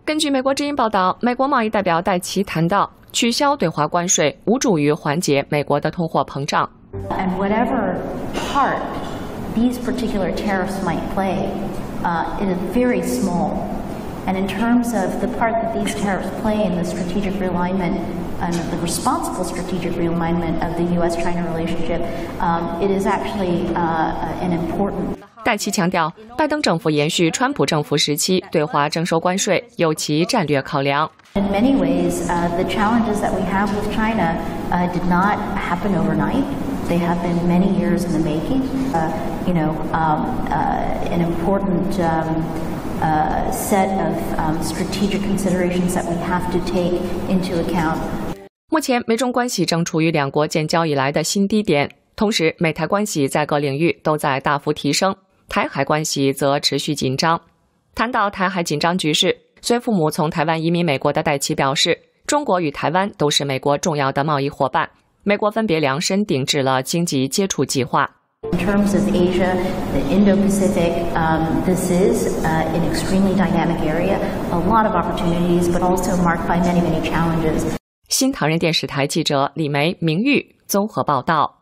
根据美国之音报道，美国贸易代表戴奇谈到，取消对华关税无助于缓解美国的通货膨胀。 And whatever part these particular tariffs might play, it is very small. And in terms of the part that these tariffs play in the strategic realignment and the responsible strategic realignment of the U.S.-China relationship, it is actually an important. 戴奇强调，拜登政府延续川普政府时期对华征收关税有其战略考量。 In many ways, the challenges that we have with China did not happen overnight. They have been many years in the making. An important set of strategic considerations that we have to take into account. 目前，美中关系正处于两国建交以来的新低点，同时，美台关系在各领域都在大幅提升，台海关系则持续紧张。谈到台海紧张局势，随父母从台湾移民美国的戴奇表示，中国与台湾都是美国重要的贸易伙伴，美国分别量身定制了经济接触计划。 In terms of Asia, the Indo-Pacific, this is an extremely dynamic area, a lot of opportunities, but also marked by many, many challenges. 新唐人电视台记者李梅、明玉综合报道。